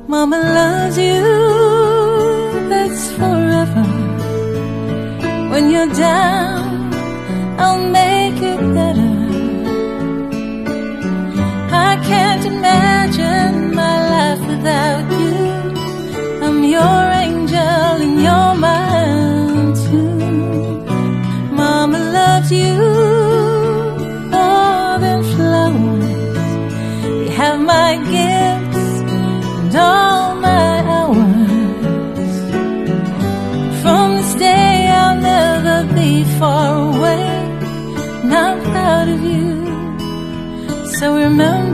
Mama loves you, that's forever. When you're down, I'll make it better. I can't imagine my life without you. I'm your angel and you're mine too. Mama loves you more than flowers. You have my gifts and all my hours. From this day I'll never be far away, and I'm proud of you. So remember